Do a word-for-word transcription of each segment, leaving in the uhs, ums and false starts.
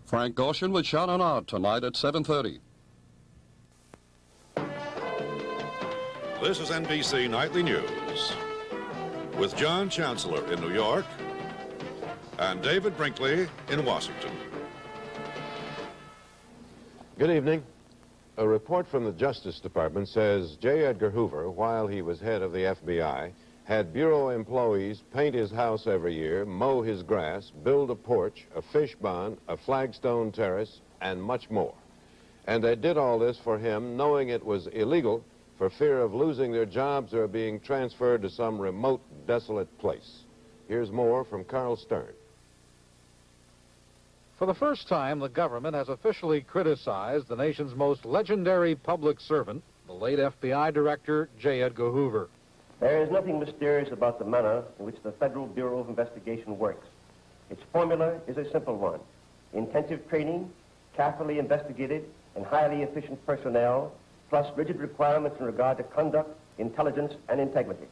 Frank Gorshin with Shannon Odd tonight at seven thirty. This is N B C Nightly News with John Chancellor in New York and David Brinkley in Washington. Good evening. A report from the Justice Department says J. Edgar Hoover, while he was head of the F B I, had Bureau employees paint his house every year, mow his grass, build a porch, a fish pond, a flagstone terrace, and much more. And they did all this for him, knowing it was illegal, for fear of losing their jobs or being transferred to some remote, desolate place. Here's more from Carl Stern. For the first time, the government has officially criticized the nation's most legendary public servant, the late F B I Director J. Edgar Hoover. There is nothing mysterious about the manner in which the Federal Bureau of Investigation works. Its formula is a simple one. Intensive training, carefully investigated, and highly efficient personnel, plus rigid requirements in regard to conduct, intelligence, and integrity.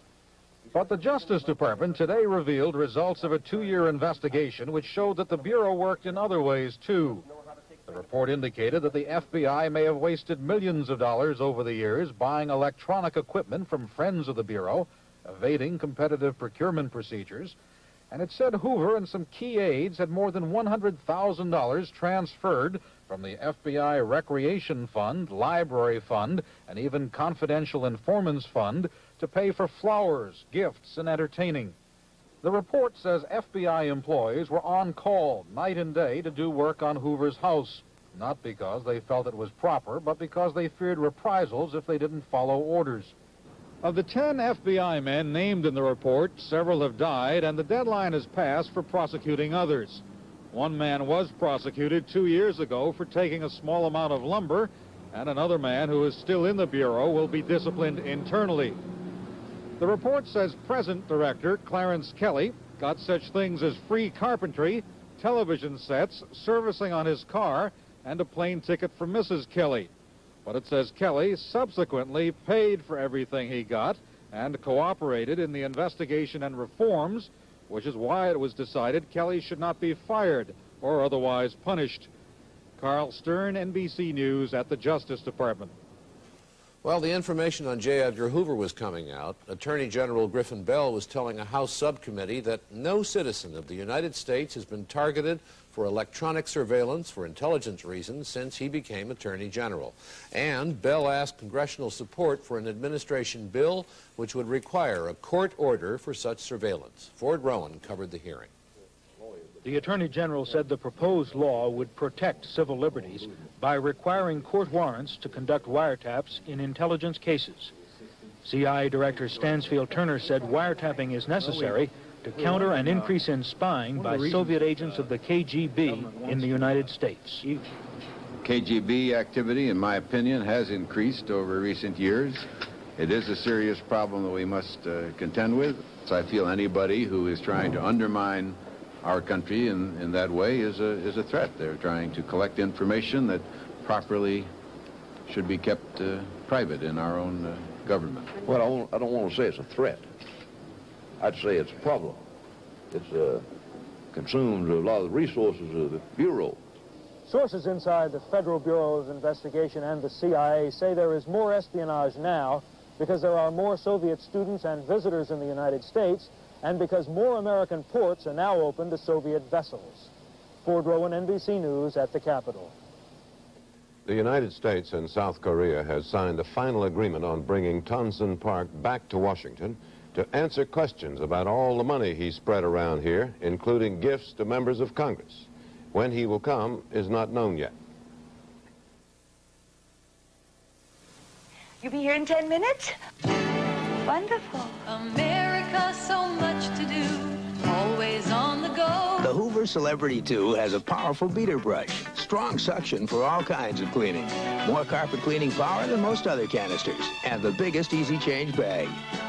But the Justice Department today revealed results of a two-year investigation which showed that the Bureau worked in other ways, too. The report indicated that the F B I may have wasted millions of dollars over the years buying electronic equipment from friends of the Bureau, evading competitive procurement procedures, and it said Hoover and some key aides had more than one hundred thousand dollars transferred from the F B I Recreation Fund, Library Fund, and even Confidential Informants Fund to pay for flowers, gifts, and entertaining. The report says F B I employees were on call night and day to do work on Hoover's house, not because they felt it was proper, but because they feared reprisals if they didn't follow orders. Of the ten F B I men named in the report, several have died, and the deadline has passed for prosecuting others. One man was prosecuted two years ago for taking a small amount of lumber, and another man who is still in the Bureau will be disciplined internally. The report says present director Clarence Kelly got such things as free carpentry, television sets, servicing on his car, and a plane ticket for Missus Kelly. But it says Kelly subsequently paid for everything he got and cooperated in the investigation and reforms, which is why it was decided Kelly should not be fired or otherwise punished. Carl Stern, N B C News at the Justice Department. Well, the information on J. Edgar Hoover was coming out. Attorney General Griffin Bell was telling a House subcommittee that no citizen of the United States has been targeted for electronic surveillance for intelligence reasons since he became Attorney General. And Bell asked congressional support for an administration bill which would require a court order for such surveillance. Ford Rowan covered the hearing. The Attorney General said the proposed law would protect civil liberties by requiring court warrants to conduct wiretaps in intelligence cases. C I A Director Stansfield Turner said wiretapping is necessary to counter an increase in spying by Soviet agents of the K G B in the United States. K G B activity, in my opinion, has increased over recent years. It is a serious problem that we must uh, contend with. So I feel anybody who is trying to undermine our country in, in that way is a, is a threat. They're trying to collect information that properly should be kept uh, private in our own uh, government. Well, I, won't, I don't want to say it's a threat. I'd say it's a problem. It uh, consumes a lot of the resources of the Bureau. Sources inside the Federal Bureau of Investigation and the C I A say there is more espionage now because there are more Soviet students and visitors in the United States, and because more American ports are now open to Soviet vessels. Ford Rowan, N B C News at the Capitol. The United States and South Korea has signed a final agreement on bringing Tonson Park back to Washington to answer questions about all the money he spread around here, including gifts to members of Congress. When he will come is not known yet. You'll be here in ten minutes? Wonderful. America, so much to do, always on the go. The Hoover Celebrity two has a powerful beater brush, strong suction for all kinds of cleaning, more carpet cleaning power than most other canisters, and the biggest easy change bag.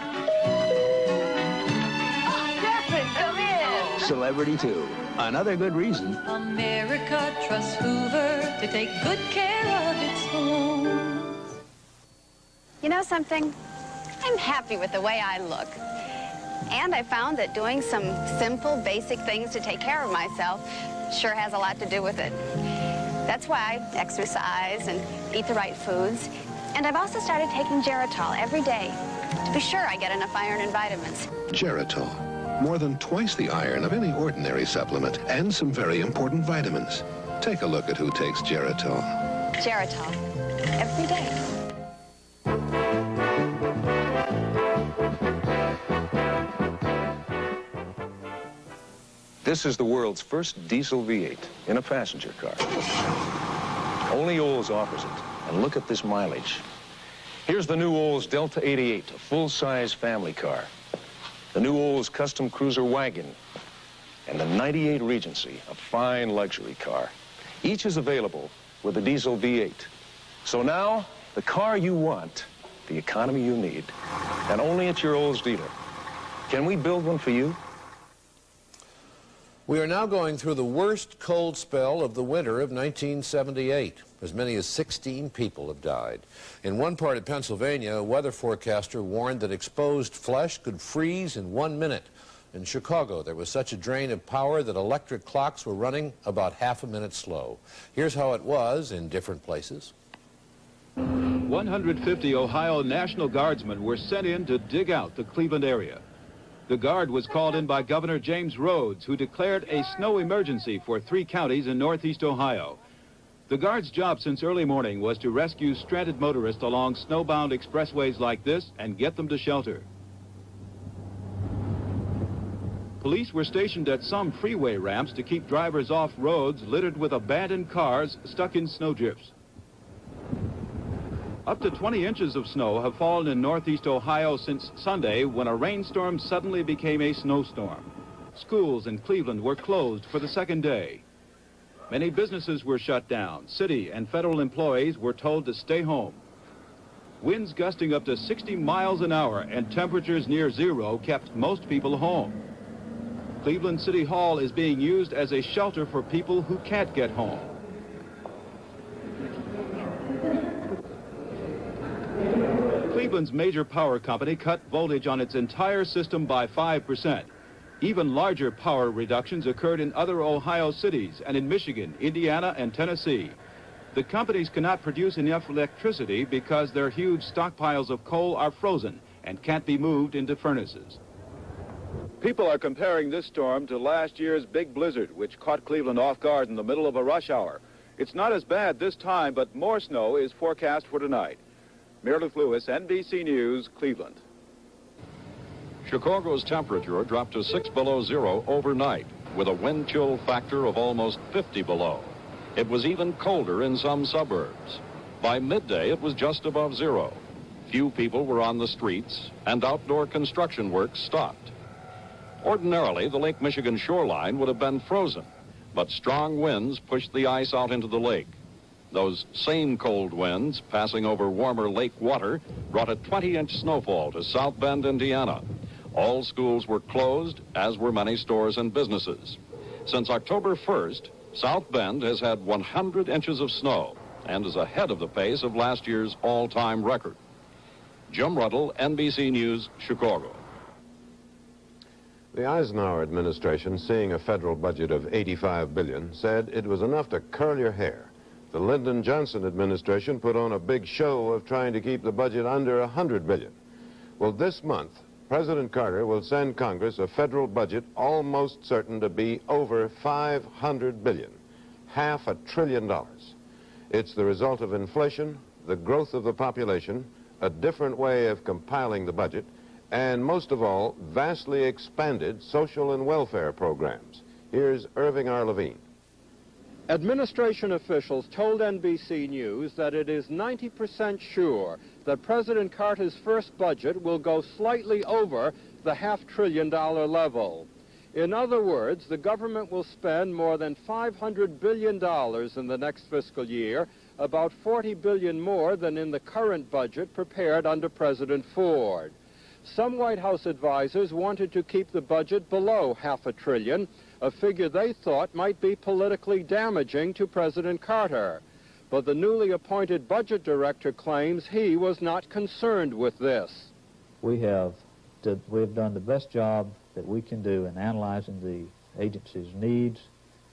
Oh, Jeffrey, come in. Celebrity two, another good reason. America trusts Hoover to take good care of its homes. You know something? I'm happy with the way I look. And I found that doing some simple, basic things to take care of myself sure has a lot to do with it. That's why I exercise and eat the right foods. And I've also started taking Geritol every day to be sure I get enough iron and vitamins. Geritol, more than twice the iron of any ordinary supplement, and some very important vitamins. Take a look at who takes Geritol. Geritol, every day. This is the world's first diesel V eight in a passenger car. Only Olds offers it, and look at this mileage. Here's the new Olds Delta eighty-eight, a full-size family car. The new Olds Custom Cruiser Wagon, and the ninety-eight Regency, a fine luxury car. Each is available with the diesel V eight. So now, the car you want, the economy you need, and only at your Olds dealer. Can we build one for you? We are now going through the worst cold spell of the winter of nineteen seventy-eight. As many as sixteen people have died. In one part of Pennsylvania, a weather forecaster warned that exposed flesh could freeze in one minute. In Chicago, there was such a drain of power that electric clocks were running about half a minute slow. Here's how it was in different places. one hundred fifty Ohio National Guardsmen were sent in to dig out the Cleveland area. The Guard was called in by Governor James Rhodes, who declared a snow emergency for three counties in northeast Ohio. The Guard's job since early morning was to rescue stranded motorists along snowbound expressways like this and get them to shelter. Police were stationed at some freeway ramps to keep drivers off roads littered with abandoned cars stuck in snowdrifts. Up to twenty inches of snow have fallen in northeast Ohio since Sunday, when a rainstorm suddenly became a snowstorm. Schools in Cleveland were closed for the second day. Many businesses were shut down. City and federal employees were told to stay home. Winds gusting up to sixty miles an hour and temperatures near zero kept most people home. Cleveland City Hall is being used as a shelter for people who can't get home. Cleveland's major power company cut voltage on its entire system by five percent. Even larger power reductions occurred in other Ohio cities and in Michigan, Indiana, and Tennessee. The companies cannot produce enough electricity because their huge stockpiles of coal are frozen and can't be moved into furnaces. People are comparing this storm to last year's big blizzard, which caught Cleveland off guard in the middle of a rush hour. It's not as bad this time, but more snow is forecast for tonight. Meredith Lewis, N B C News, Cleveland. Chicago's temperature dropped to six below zero overnight, with a wind chill factor of almost fifty below. It was even colder in some suburbs. By midday, it was just above zero. Few people were on the streets, and outdoor construction work stopped. Ordinarily, the Lake Michigan shoreline would have been frozen, but strong winds pushed the ice out into the lake. Those same cold winds, passing over warmer lake water, brought a twenty inch snowfall to South Bend, Indiana. All schools were closed, as were many stores and businesses. Since October first, South Bend has had one hundred inches of snow and is ahead of the pace of last year's all-time record. Jim Ruddle, N B C News, Chicago. The Eisenhower administration, seeing a federal budget of eighty-five billion dollars, said it was enough to curl your hair. The Lyndon Johnson administration put on a big show of trying to keep the budget under one hundred billion dollars. Well, this month, President Carter will send Congress a federal budget almost certain to be over five hundred billion dollars, half a trillion dollars. It's the result of inflation, the growth of the population, a different way of compiling the budget, and most of all, vastly expanded social and welfare programs. Here's Irving R. Levine. Administration officials told N B C News that it is ninety percent sure that President Carter's first budget will go slightly over the half-trillion dollar level. In other words, the government will spend more than five hundred billion dollars in the next fiscal year, about forty billion dollars more than in the current budget prepared under President Ford. Some White House advisors wanted to keep the budget below half a trillion, a figure they thought might be politically damaging to President Carter. But the newly appointed budget director claims he was not concerned with this. We have, did, we have done the best job that we can do in analyzing the agency's needs,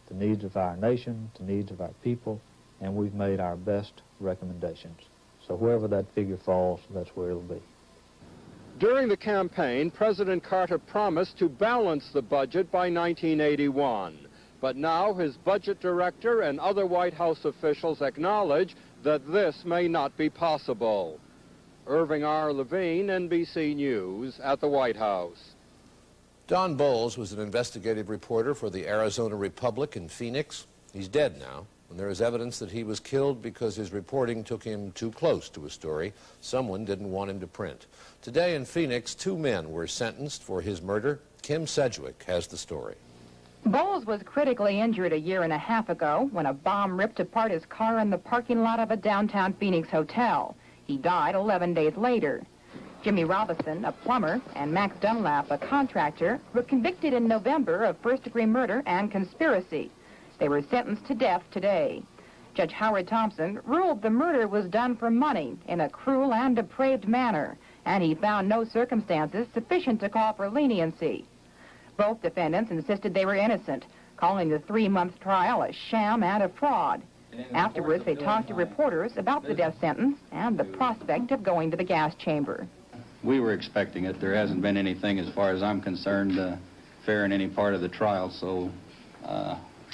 the needs of our nation, the needs of our people, and we've made our best recommendations. So wherever that figure falls, that's where it'll be. During the campaign, President Carter promised to balance the budget by nineteen eighty-one. But now his budget director and other White House officials acknowledge that this may not be possible. Irving R. Levine, N B C News, at the White House. Don Bowles was an investigative reporter for the Arizona Republic in Phoenix. He's dead now, and there is evidence that he was killed because his reporting took him too close to a story someone didn't want him to print. Today in Phoenix, two men were sentenced for his murder. Kim Sedgwick has the story. Bowles was critically injured a year and a half ago when a bomb ripped apart his car in the parking lot of a downtown Phoenix hotel. He died eleven days later. Jimmy Robinson, a plumber, and Max Dunlap, a contractor, were convicted in November of first-degree murder and conspiracy. They were sentenced to death today. Judge Howard Thompson ruled the murder was done for money in a cruel and depraved manner, and he found no circumstances sufficient to call for leniency. Both defendants insisted they were innocent, calling the three-month trial a sham and a fraud. Afterwards, they talked to reporters about the death sentence and the prospect of going to the gas chamber. We were expecting it. There hasn't been anything, as far as I'm concerned, uh, fair in any part of the trial, so uh,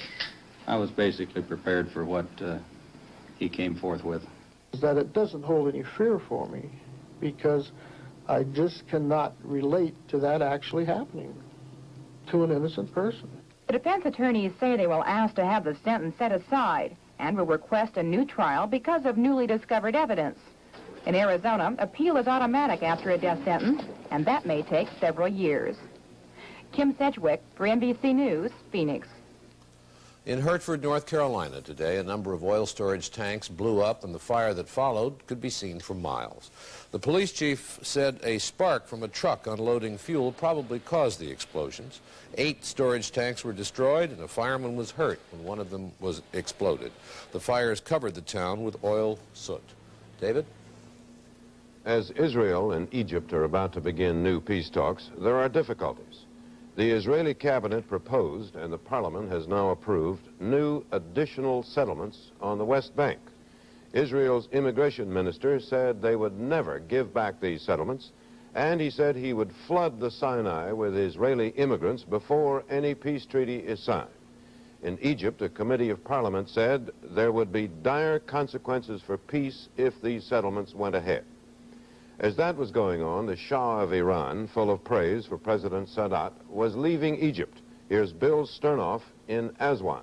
I was basically prepared for what uh, he came forth with. That it doesn't hold any fear for me, because I just cannot relate to that actually happening to an innocent person. The defense attorneys say they will ask to have the sentence set aside and will request a new trial because of newly discovered evidence. In Arizona, appeal is automatic after a death sentence, and that may take several years. Kim Sedgwick for N B C News, Phoenix. In Hertford, North Carolina today, a number of oil storage tanks blew up, and the fire that followed could be seen for miles. The police chief said a spark from a truck unloading fuel probably caused the explosions. Eight storage tanks were destroyed, and a fireman was hurt when one of them was exploded. The fires covered the town with oil soot. David? As Israel and Egypt are about to begin new peace talks, there are difficulties. The Israeli cabinet proposed, and the parliament has now approved, new additional settlements on the West Bank. Israel's immigration minister said they would never give back these settlements, and he said he would flood the Sinai with Israeli immigrants before any peace treaty is signed. In Egypt, a committee of parliament said there would be dire consequences for peace if these settlements went ahead. As that was going on, the Shah of Iran, full of praise for President Sadat, was leaving Egypt. Here's Bill Sternoff in Aswan.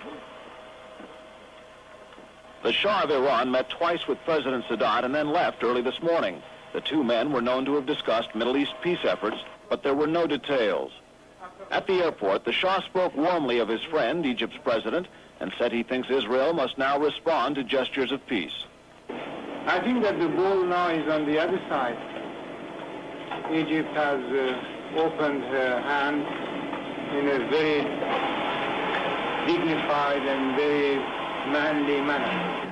The Shah of Iran met twice with President Sadat and then left early this morning. The two men were known to have discussed Middle East peace efforts, but there were no details. At the airport, the Shah spoke warmly of his friend, Egypt's president, and said he thinks Israel must now respond to gestures of peace. I think that the ball now is on the other side. Egypt has uh, opened her hand in a very dignified and very manly manner.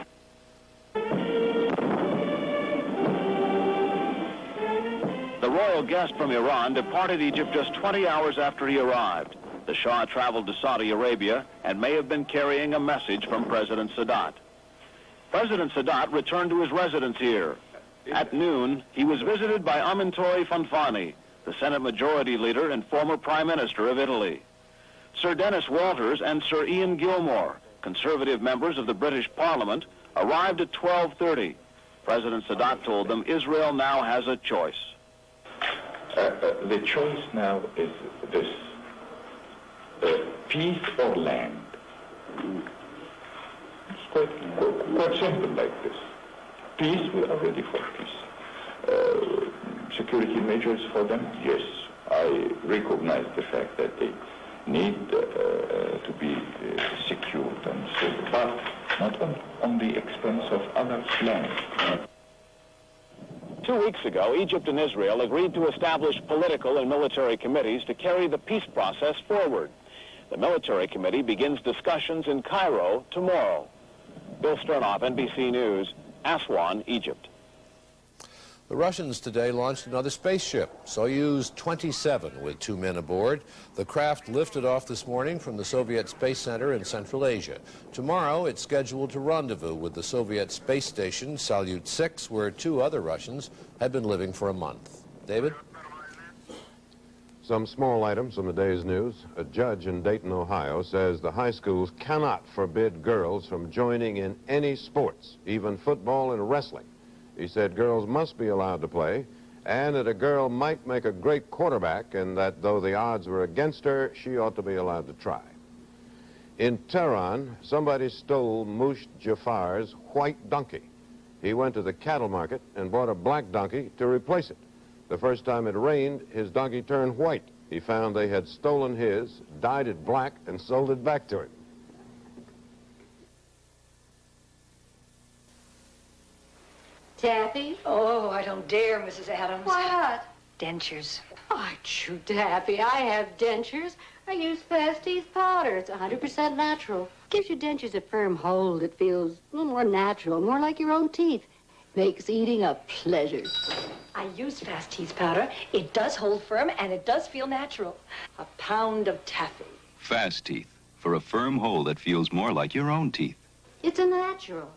The royal guest from Iran departed Egypt just twenty hours after he arrived. The Shah traveled to Saudi Arabia and may have been carrying a message from President Sadat. President Sadat returned to his residence here. At noon, he was visited by Amintore Fanfani, the Senate Majority Leader and former Prime Minister of Italy. Sir Dennis Walters and Sir Ian Gilmore, conservative members of the British Parliament, arrived at twelve thirty. President Sadat told them Israel now has a choice. Uh, uh, the choice now is this: uh, peace or land. It's quite, quite, quite simple like this. Peace, we are ready for peace. Uh, security measures for them, yes. I recognize the fact that they need uh, uh, to be uh, secured and so, but not on, on the expense of others' land. Two weeks ago, Egypt and Israel agreed to establish political and military committees to carry the peace process forward. The military committee begins discussions in Cairo tomorrow. Bill Sternoff, N B C News, Aswan, Egypt. The Russians today launched another spaceship, Soyuz twenty-seven, with two men aboard. The craft lifted off this morning from the Soviet Space Center in Central Asia. Tomorrow, it's scheduled to rendezvous with the Soviet space station, Salyut six, where two other Russians had been living for a month. David? Some small items from the day's news. A judge in Dayton, Ohio, says the high schools cannot forbid girls from joining in any sports, even football and wrestling. He said girls must be allowed to play, and that a girl might make a great quarterback, and that though the odds were against her, she ought to be allowed to try. In Tehran, somebody stole Mush Jafar's white donkey. He went to the cattle market and bought a black donkey to replace it. The first time it rained, his donkey turned white. He found they had stolen his, dyed it black, and sold it back to him. Taffy? Oh, I don't dare, Missus Adams. Why not? Dentures. Oh, shoot, Taffy, I have dentures. I use Fast Teeth powder. It's one hundred percent natural. Gives your dentures a firm hold. It feels a little more natural, more like your own teeth. Makes eating a pleasure. I use Fast Teeth powder. It does hold firm, and it does feel natural. A pound of taffy. Fast Teeth, for a firm hold that feels more like your own teeth. It's a natural.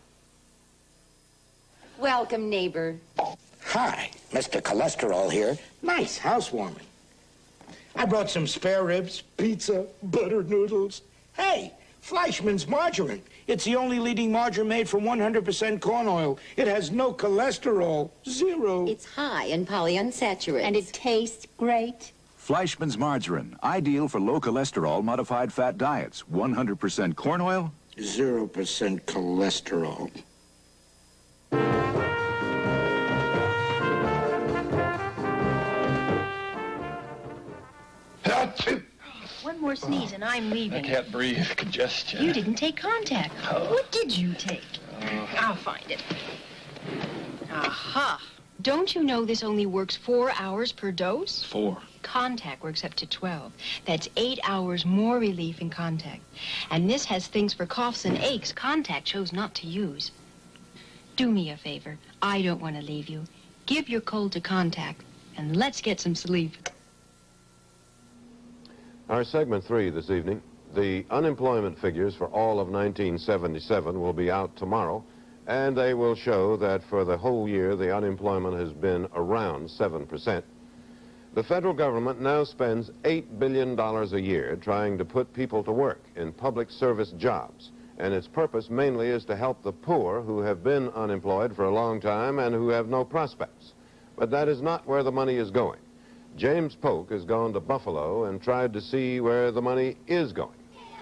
Welcome, neighbor. Hi, Mister Cholesterol here. Nice housewarming. I brought some spare ribs, pizza, butter noodles. Hey, Fleischmann's margarine. It's the only leading margarine made from one hundred percent corn oil. It has no cholesterol, zero. It's high in polyunsaturates. And it tastes great. Fleischmann's margarine, ideal for low cholesterol modified fat diets. one hundred percent corn oil, zero percent cholesterol. One more sneeze and I'm leaving. I can't breathe. Congestion. You didn't take contact. Oh. What did you take? Oh. I'll find it. Aha. Don't you know this only works four hours per dose? Four. Contact works up to twelve. That's eight hours more relief in contact. And this has things for coughs and aches Contact chose not to use. Do me a favor. I don't want to leave you. Give your cold to Contact, and let's get some sleep. Our segment three this evening, the unemployment figures for all of nineteen seventy-seven will be out tomorrow, and they will show that for the whole year the unemployment has been around seven percent. The federal government now spends eight billion dollars a year trying to put people to work in public service jobs, and its purpose mainly is to help the poor who have been unemployed for a long time and who have no prospects. But that is not where the money is going. James Polk has gone to Buffalo and tried to see where the money is going.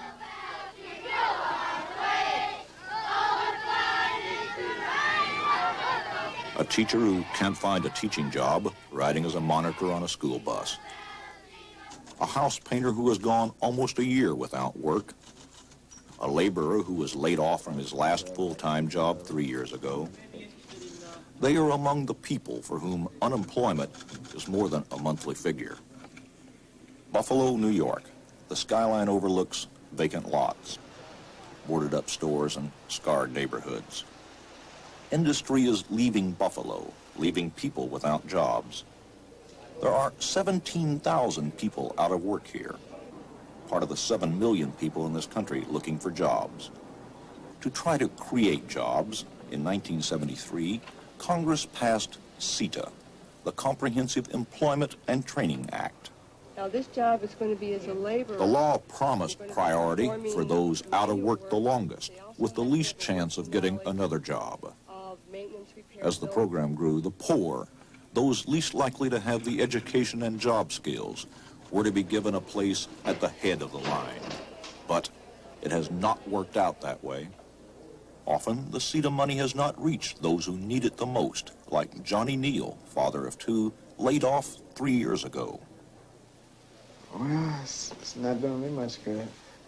A teacher who can't find a teaching job, riding as a monitor on a school bus. A house painter who has gone almost a year without work. A laborer who was laid off from his last full-time job three years ago. They are among the people for whom unemployment is more than a monthly figure. Buffalo, New York. The skyline overlooks vacant lots, boarded up stores, and scarred neighborhoods. Industry is leaving Buffalo, leaving people without jobs. There are seventeen thousand people out of work here, part of the seven million people in this country looking for jobs. To try to create jobs, in nineteen seventy-three, Congress passed CETA, the Comprehensive Employment and Training Act. Now, this job is going to be as a laborer. The law promised priority for those out of work the longest, with the least chance of getting another job. As the program grew, the poor, those least likely to have the education and job skills, were to be given a place at the head of the line. But it has not worked out that way. Often, the CETA money has not reached those who need it the most, like Johnny Neal, father of two, laid off three years ago. Well, it's, it's not doing me much good.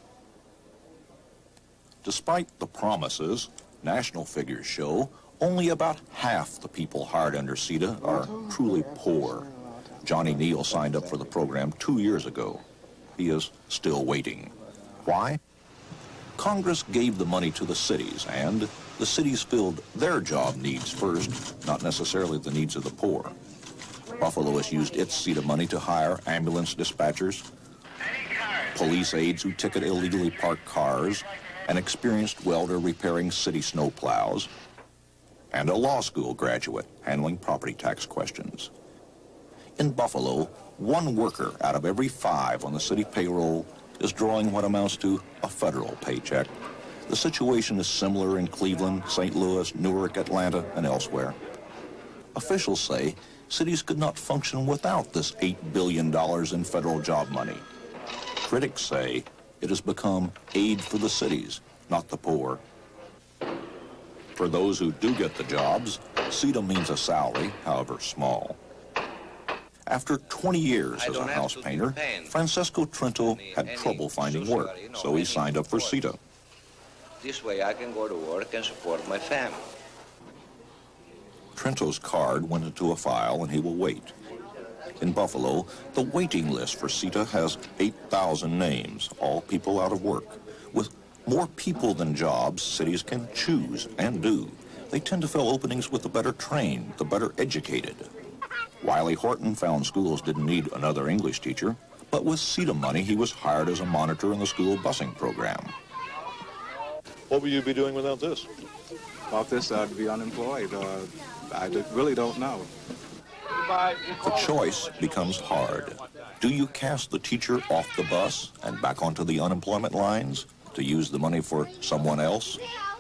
Despite the promises, national figures show only about half the people hired under CETA are truly poor. Johnny Neal signed up for the program two years ago. He is still waiting. Why? Congress gave the money to the cities, and the cities filled their job needs first, not necessarily the needs of the poor. Buffalo has used its CETA money to hire ambulance dispatchers, police aides who ticket illegally parked cars, an experienced welder repairing city snow plows, and a law school graduate handling property tax questions. In Buffalo, one worker out of every five on the city payroll is drawing what amounts to a federal paycheck. The situation is similar in Cleveland, Saint Louis, Newark, Atlanta, and elsewhere. Officials say cities could not function without this eight billion dollars in federal job money. Critics say it has become aid for the cities, not the poor. For those who do get the jobs, CETA means a salary, however small. After twenty years as a house painter, Francesco Trento had trouble finding work, so he signed up for CETA. This way I can go to work and support my family. Trento's card went into a file and he will wait. In Buffalo, the waiting list for CETA has eight thousand names, all people out of work. With more people than jobs, cities can choose and do. They tend to fill openings with the better trained, the better educated. Wiley Horton found schools didn't need another English teacher, but with CETA money, he was hired as a monitor in the school busing program. What will you be doing without this? Without this, I'd be unemployed. Uh, I really don't know. The choice becomes hard. Do you cast the teacher off the bus and back onto the unemployment lines to use the money for someone else?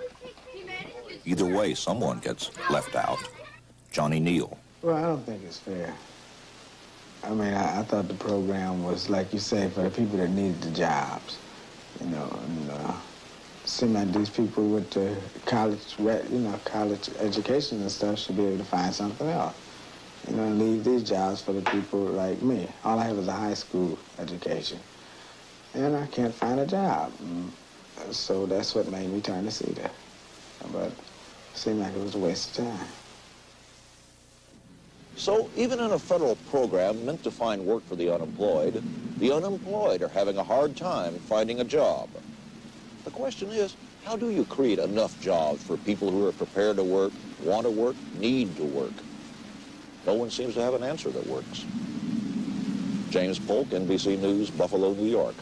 Either way, someone gets left out. Johnny Neal. Well, I don't think it's fair. I mean, I, I thought the program was, like you say, for the people that needed the jobs. You know, and uh, seemed like these people with the college, you know, college education and stuff should be able to find something else. You know, and leave these jobs for the people like me. All I have is a high school education. And I can't find a job. So that's what made me turn to CETA. But it seemed like it was a waste of time. So even in a federal program meant to find work for the unemployed, the unemployed are having a hard time finding a job. The question is, how do you create enough jobs for people who are prepared to work, want to work, need to work? No one seems to have an answer that works. James Polk, N B C News, Buffalo, New York.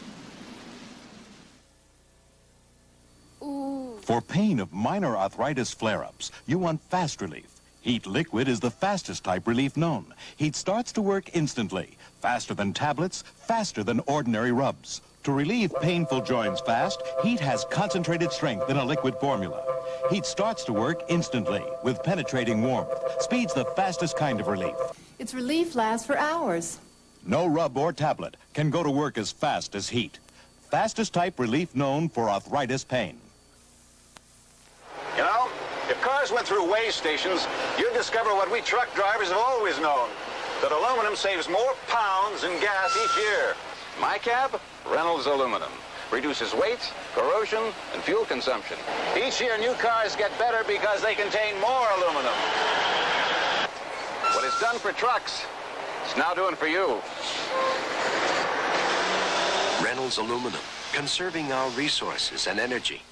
For pain of minor arthritis flare-ups, you want fast relief. Heat Liquid is the fastest type relief known. Heat starts to work instantly, faster than tablets, faster than ordinary rubs. To relieve painful joints fast, Heat has concentrated strength in a liquid formula. Heat starts to work instantly with penetrating warmth. Speed's the fastest kind of relief. Its relief lasts for hours. No rub or tablet can go to work as fast as Heat. Fastest type relief known for arthritis pain. You know, if cars went through weigh stations, you'd discover what we truck drivers have always known, that aluminum saves more pounds in gas each year. My cab, Reynolds Aluminum. Reduces weight, corrosion, and fuel consumption. Each year, new cars get better because they contain more aluminum. What it's done for trucks, it's now doing for you. Reynolds Aluminum, conserving our resources and energy.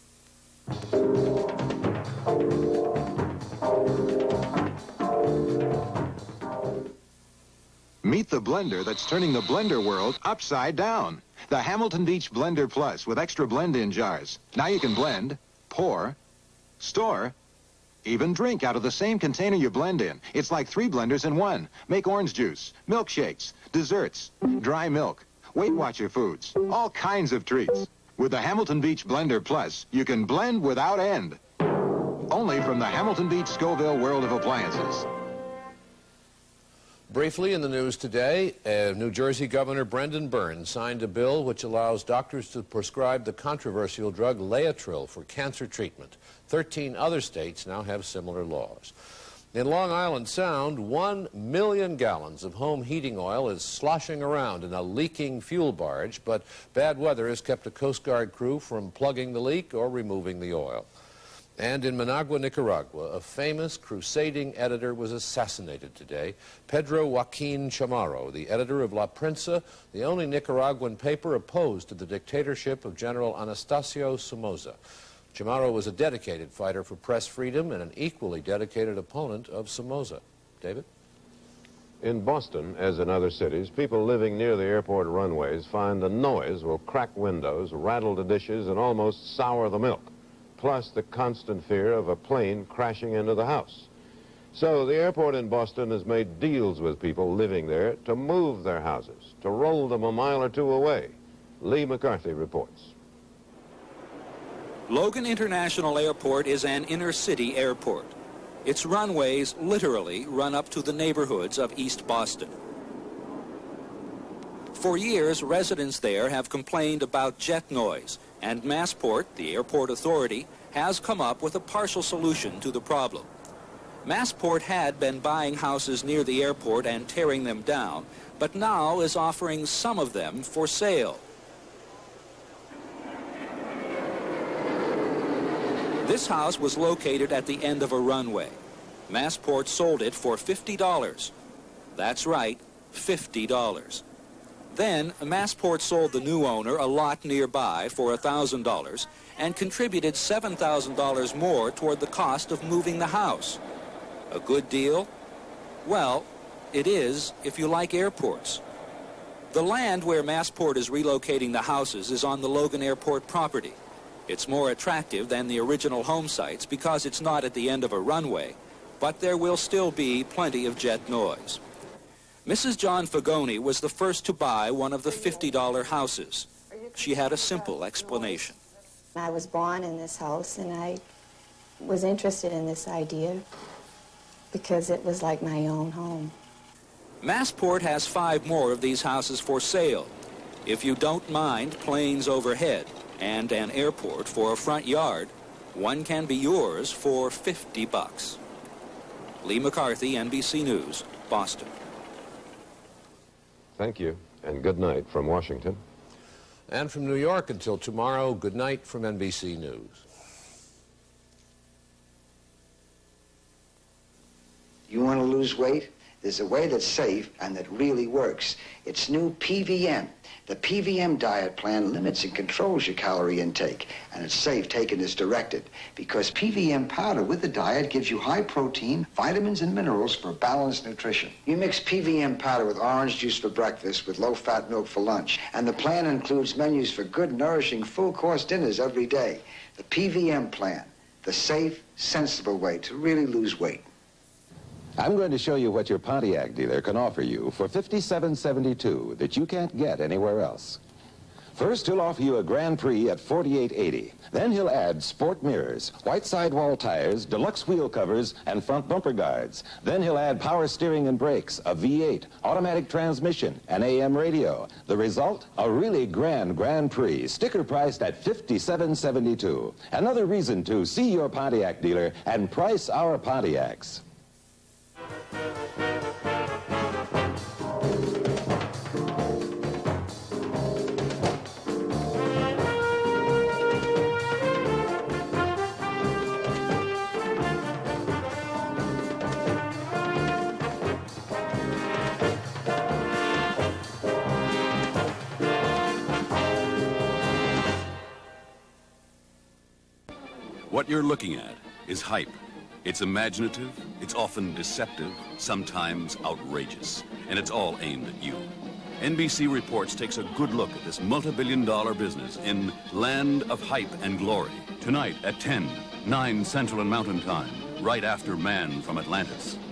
Meet the blender that's turning the blender world upside down. The Hamilton Beach Blender Plus with extra blend-in jars. Now you can blend, pour, store, even drink out of the same container you blend in. It's like three blenders in one. Make orange juice, milkshakes, desserts, dry milk, Weight Watcher foods, all kinds of treats. With the Hamilton Beach Blender Plus, you can blend without end. Only from the Hamilton Beach Scoville World of Appliances. Briefly in the news today, uh, New Jersey Governor Brendan Byrne signed a bill which allows doctors to prescribe the controversial drug Laetrile for cancer treatment. Thirteen other states now have similar laws. In Long Island Sound, one million gallons of home heating oil is sloshing around in a leaking fuel barge, but bad weather has kept a Coast Guard crew from plugging the leak or removing the oil. And in Managua, Nicaragua, a famous crusading editor was assassinated today. Pedro Joaquin Chamorro, the editor of La Prensa, the only Nicaraguan paper opposed to the dictatorship of General Anastasio Somoza. Chamorro was a dedicated fighter for press freedom and an equally dedicated opponent of Somoza. David? In Boston, as in other cities, people living near the airport runways find the noise will crack windows, rattle the dishes, and almost sour the milk, plus the constant fear of a plane crashing into the house. So the airport in Boston has made deals with people living there to move their houses, to roll them a mile or two away. Lee McCarthy reports. Logan International Airport is an inner-city airport. Its runways literally run up to the neighborhoods of East Boston. For years, residents there have complained about jet noise, and Massport, the airport authority, has come up with a partial solution to the problem. Massport had been buying houses near the airport and tearing them down, but now is offering some of them for sale. This house was located at the end of a runway. Massport sold it for fifty dollars. That's right, fifty dollars. Then, Massport sold the new owner a lot nearby for one thousand dollars and contributed seven thousand dollars more toward the cost of moving the house. A good deal? Well, it is if you like airports. The land where Massport is relocating the houses is on the Logan Airport property. It's more attractive than the original home sites because it's not at the end of a runway, but there will still be plenty of jet noise. Missus John Fagoni was the first to buy one of the fifty dollar houses. She had a simple explanation. I was born in this house, and I was interested in this idea because it was like my own home. Massport has five more of these houses for sale. If you don't mind planes overhead and an airport for a front yard, one can be yours for fifty bucks. Lee McCarthy, N B C News, Boston. Thank you, and good night from Washington. And from New York until tomorrow, good night from N B C News. You want to lose weight? There's a way that's safe and that really works. It's new P V M. The P V M diet plan limits and controls your calorie intake, and it's safe taken as directed because P V M powder with the diet gives you high protein, vitamins, and minerals for balanced nutrition. You mix P V M powder with orange juice for breakfast with low-fat milk for lunch, and the plan includes menus for good, nourishing, full-course dinners every day. The P V M plan, the safe, sensible way to really lose weight. I'm going to show you what your Pontiac dealer can offer you for fifty-seven seventy-two that you can't get anywhere else. First, he'll offer you a Grand Prix at forty-eight eighty. Then he'll add sport mirrors, white sidewall tires, deluxe wheel covers, and front bumper guards. Then he'll add power steering and brakes, a V eight, automatic transmission, an A M radio. The result? A really grand Grand Prix, sticker priced at fifty-seven seventy-two. Another reason to see your Pontiac dealer and price our Pontiacs. What you're looking at is hype. It's imaginative, it's often deceptive, sometimes outrageous, and it's all aimed at you. N B C Reports takes a good look at this multi-billion dollar business in Land of Hype and Glory. Tonight at ten, nine Central and Mountain Time, right after Man from Atlantis.